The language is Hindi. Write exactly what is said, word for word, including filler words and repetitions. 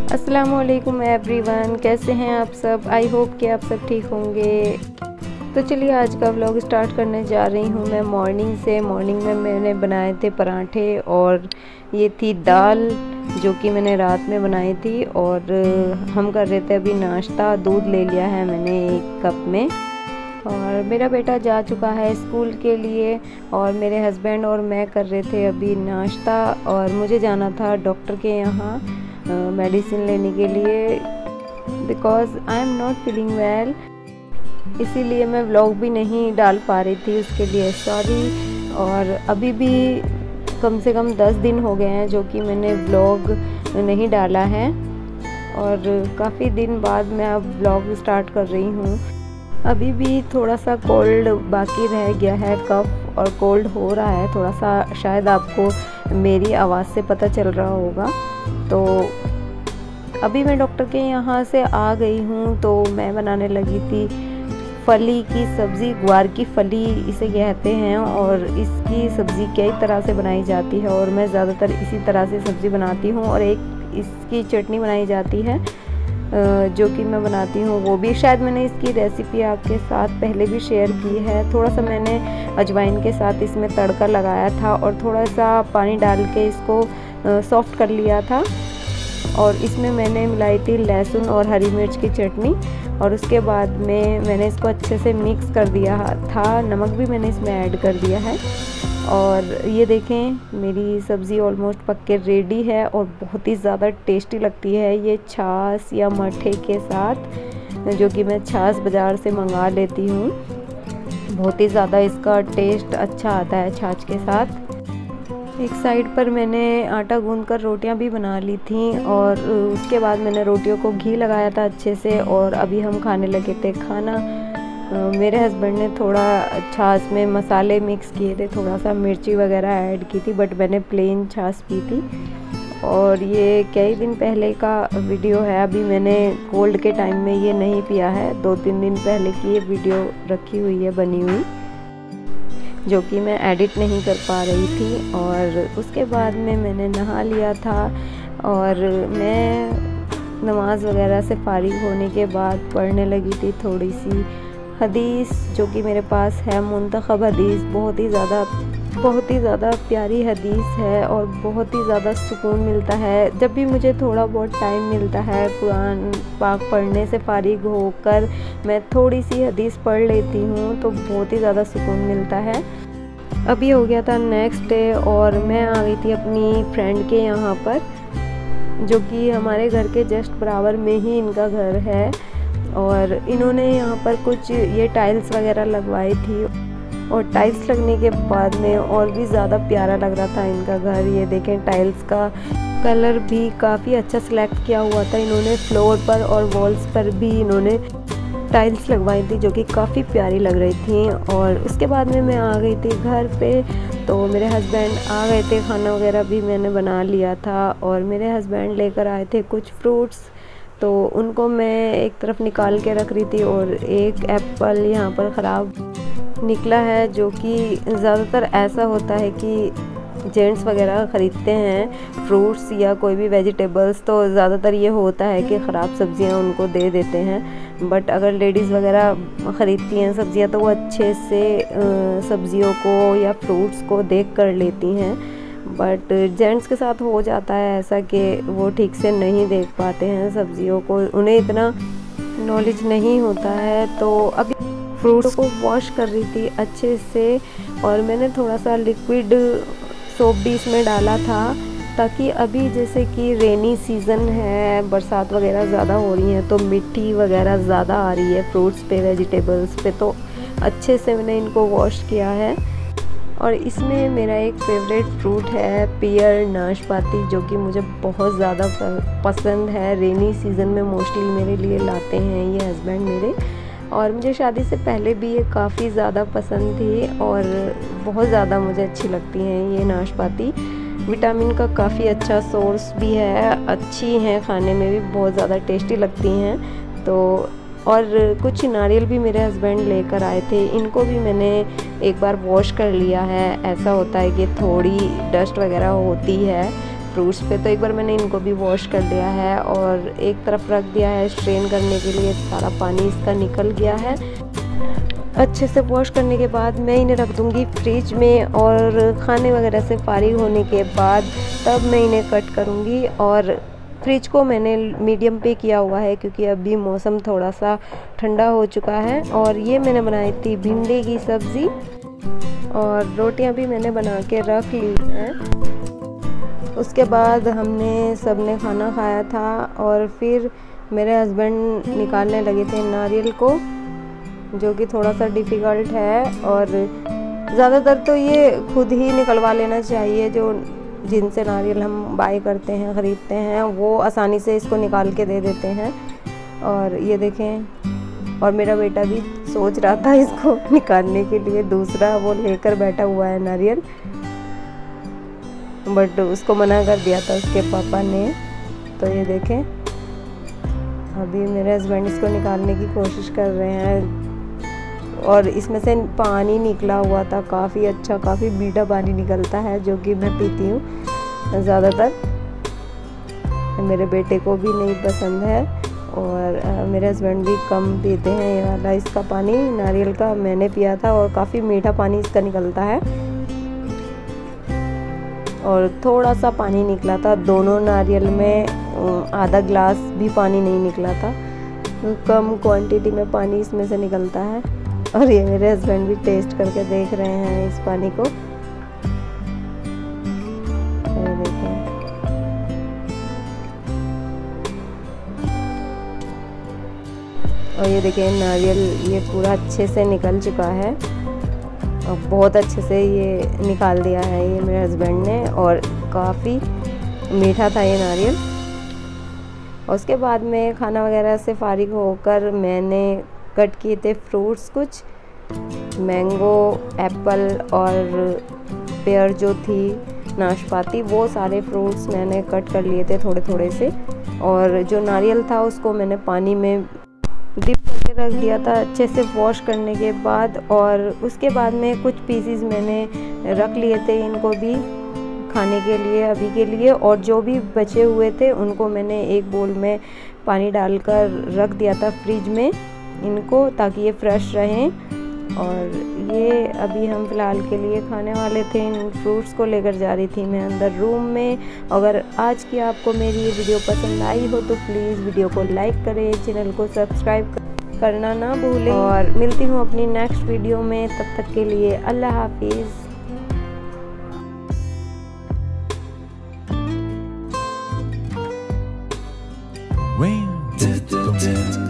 अस्सलामुअलैकुम एवरीवन, कैसे हैं आप सब। आई होप कि आप सब ठीक होंगे। तो चलिए आज का व्लॉग स्टार्ट करने जा रही हूँ मैं मॉर्निंग से। मॉर्निंग में मैंने बनाए थे पराठे और ये थी दाल जो कि मैंने रात में बनाई थी। और हम कर रहे थे अभी नाश्ता। दूध ले लिया है मैंने एक कप में और मेरा बेटा जा चुका है स्कूल के लिए और मेरे हस्बैंड और मैं कर रहे थे अभी नाश्ता। और मुझे जाना था डॉक्टर के यहाँ मेडिसिन लेने के लिए because I am not feeling well, इसीलिए मैं व्लॉग भी नहीं डाल पा रही थी, उसके लिए सॉरी। और अभी भी कम से कम दस दिन हो गए हैं जो कि मैंने व्लॉग नहीं डाला है और काफ़ी दिन बाद मैं अब व्लॉग स्टार्ट कर रही हूँ। अभी भी थोड़ा सा कोल्ड बाकी रह गया है, कफ और कोल्ड हो रहा है थोड़ा सा, शायद आपको मेरी आवाज़ से पता चल रहा होगा। तो अभी मैं डॉक्टर के यहाँ से आ गई हूँ तो मैं बनाने लगी थी फली की सब्ज़ी। ग्वार की फली इसे कहते हैं और इसकी सब्ज़ी कई तरह से बनाई जाती है और मैं ज़्यादातर इसी तरह से सब्ज़ी बनाती हूँ। और एक इसकी चटनी बनाई जाती है जो कि मैं बनाती हूँ, वो भी शायद मैंने इसकी रेसिपी आपके साथ पहले भी शेयर की है। थोड़ा सा मैंने अजवाइन के साथ इसमें तड़का लगाया था और थोड़ा सा पानी डाल के इसको सॉफ्ट कर लिया था। और इसमें मैंने मिलाई थी लहसुन और हरी मिर्च की चटनी और उसके बाद में मैंने इसको अच्छे से मिक्स कर दिया था। नमक भी मैंने इसमें ऐड कर दिया है। और ये देखें मेरी सब्ज़ी ऑलमोस्ट पक के रेडी है और बहुत ही ज़्यादा टेस्टी लगती है ये छाछ या मट्ठे के साथ, जो कि मैं छाछ बाज़ार से मंगा लेती हूँ। बहुत ही ज़्यादा इसका टेस्ट अच्छा आता है छाछ के साथ। एक साइड पर मैंने आटा गूंद कर रोटियां भी बना ली थी और उसके बाद मैंने रोटियों को घी लगाया था अच्छे से और अभी हम खाने लगे थे खाना। मेरे हस्बैंड ने थोड़ा छाछ में मसाले मिक्स किए थे, थोड़ा सा मिर्ची वगैरह ऐड की थी, बट मैंने प्लेन छाछ पी थी। और ये कई दिन पहले का वीडियो है, अभी मैंने कोल्ड के टाइम में ये नहीं पिया है। दो तीन दिन पहले की ये वीडियो रखी हुई है बनी हुई, जो कि मैं एडिट नहीं कर पा रही थी। और उसके बाद में मैंने नहा लिया था और मैं नमाज वगैरह से फारिग होने के बाद पढ़ने लगी थी थोड़ी सी हदीस, जो कि मेरे पास है मुंतखब हदीस। बहुत ही ज़्यादा बहुत ही ज़्यादा प्यारी हदीस है और बहुत ही ज़्यादा सुकून मिलता है जब भी मुझे थोड़ा बहुत टाइम मिलता है। कुरान पाक पढ़ने से फारिग होकर मैं थोड़ी सी हदीस पढ़ लेती हूँ तो बहुत ही ज़्यादा सुकून मिलता है। अभी हो गया था नेक्स्ट डे और मैं आ गई थी अपनी फ्रेंड के यहाँ पर, जो कि हमारे घर के जस्ट बराबर में ही इनका घर है। और इन्होंने यहाँ पर कुछ ये टाइल्स वगैरह लगवाई थी और टाइल्स लगने के बाद में और भी ज़्यादा प्यारा लग रहा था इनका घर। ये देखें टाइल्स का कलर भी काफ़ी अच्छा सिलेक्ट किया हुआ था इन्होंने। फ्लोर पर और वॉल्स पर भी इन्होंने टाइल्स लगवाई थी जो कि काफ़ी प्यारी लग रही थी। और उसके बाद में मैं आ गई थी घर पे तो मेरे हस्बैंड आ गए थे, खाना वगैरह भी मैंने बना लिया था और मेरे हस्बैंड लेकर आए थे कुछ फ्रूट्स, तो उनको मैं एक तरफ निकाल के रख रही थी। और एक एप्पल यहाँ पर ख़राब निकला है, जो कि ज़्यादातर ऐसा होता है कि जेंट्स वगैरह ख़रीदते हैं फ्रूट्स या कोई भी वेजिटेबल्स, तो ज़्यादातर ये होता है कि ख़राब सब्ज़ियाँ उनको दे देते हैं। बट अगर लेडीज़ वगैरह ख़रीदती हैं सब्ज़ियाँ तो वो अच्छे से सब्ज़ियों को या फ्रूट्स को देख कर लेती हैं। बट जेंट्स के साथ हो जाता है ऐसा कि वो ठीक से नहीं देख पाते हैं सब्ज़ियों को, उन्हें इतना नॉलेज नहीं होता है। तो अभी फ्रूट्स को वॉश कर रही थी अच्छे से और मैंने थोड़ा सा लिक्विड सोप भी इसमें डाला था, ताकि अभी जैसे कि रेनी सीज़न है, बरसात वगैरह ज़्यादा हो रही है तो मिट्टी वगैरह ज़्यादा आ रही है फ्रूट्स पे, वेजिटेबल्स पे, तो अच्छे से मैंने इनको वॉश किया है। और इसमें मेरा एक फेवरेट फ्रूट है पियर नाशपाती, जो कि मुझे बहुत ज़्यादा पसंद है। रेनी सीज़न में मोस्टली मेरे लिए लाते हैं ये हस्बैंड मेरे, और मुझे शादी से पहले भी ये काफ़ी ज़्यादा पसंद थी और बहुत ज़्यादा मुझे अच्छी लगती हैं ये नाशपाती। विटामिन का काफ़ी अच्छा सोर्स भी है, अच्छी हैं, खाने में भी बहुत ज़्यादा टेस्टी लगती हैं। तो और कुछ नारियल भी मेरे हस्बैंड लेकर आए थे, इनको भी मैंने एक बार वॉश कर लिया है। ऐसा होता है कि थोड़ी डस्ट वगैरह होती है फ्रूट्स पे। तो एक बार मैंने इनको भी वॉश कर लिया है और एक तरफ रख दिया है स्ट्रेन करने के लिए। सारा पानी इसका निकल गया है। अच्छे से वॉश करने के बाद मैं इन्हें रख दूँगी फ्रिज में और खाने वगैरह से फारिग होने के बाद तब मैं इन्हें कट करूँगी। और फ्रिज को मैंने मीडियम पे किया हुआ है क्योंकि अभी मौसम थोड़ा सा ठंडा हो चुका है। और ये मैंने बनाई थी भिंडी की सब्ज़ी और रोटियां भी मैंने बना के रख ली हैं। उसके बाद हमने सब ने खाना खाया था और फिर मेरे हस्बैंड निकालने लगे थे नारियल को, जो कि थोड़ा सा डिफ़िकल्ट है। और ज़्यादातर तो ये खुद ही निकलवा लेना चाहिए, जो जिनसे नारियल हम बाय करते हैं ख़रीदते हैं वो आसानी से इसको निकाल के दे देते हैं। और ये देखें, और मेरा बेटा भी सोच रहा था इसको निकालने के लिए, दूसरा वो लेकर बैठा हुआ है नारियल, बट उसको मना कर दिया था उसके पापा ने। तो ये देखें, अभी मेरे हस्बैंड इसको निकालने की कोशिश कर रहे हैं और इसमें से पानी निकला हुआ था, काफ़ी अच्छा, काफ़ी मीठा पानी निकलता है जो कि मैं पीती हूँ ज़्यादातर। मेरे बेटे को भी नहीं पसंद है और मेरे हस्बैंड भी कम पीते हैं ये वाला इसका पानी नारियल का। मैंने पिया था और काफ़ी मीठा पानी इसका निकलता है। और थोड़ा सा पानी निकला था, दोनों नारियल में आधा गिलास भी पानी नहीं निकला था, कम क्वांटिटी में पानी इसमें से निकलता है। और ये मेरे हस्बैंड भी टेस्ट करके देख रहे हैं इस पानी को। ये देखें, और ये देखें नारियल ये पूरा अच्छे से निकल चुका है और बहुत अच्छे से ये निकाल दिया है ये मेरे हस्बैंड ने। और काफ़ी मीठा था ये नारियल। और उसके बाद में खाना वगैरह से फारिग होकर मैंने कट किए थे फ्रूट्स, कुछ मैंगो, एप्पल और पेयर जो थी, नाशपाती, वो सारे फ्रूट्स मैंने कट कर लिए थे थोड़े थोड़े से। और जो नारियल था उसको मैंने पानी में डिप करके रख दिया था अच्छे से वॉश करने के बाद। और उसके बाद में कुछ पीसीज मैंने रख लिए थे इनको भी खाने के लिए अभी के लिए। और जो भी बचे हुए थे उनको मैंने एक बोल में पानी डालकर रख दिया था फ्रिज में इनको, ताकि ये फ्रेश रहें। और ये अभी हम फ़िलहाल के लिए खाने वाले थे। इन फ्रूट्स को लेकर जा रही थी मैं अंदर रूम में। अगर आज की आपको मेरी ये वीडियो पसंद आई हो तो प्लीज़ वीडियो को लाइक करें, चैनल को सब्सक्राइब करना ना भूलें। और मिलती हूँ अपनी नेक्स्ट वीडियो में, तब तक के लिए अल्लाह हाफिज़।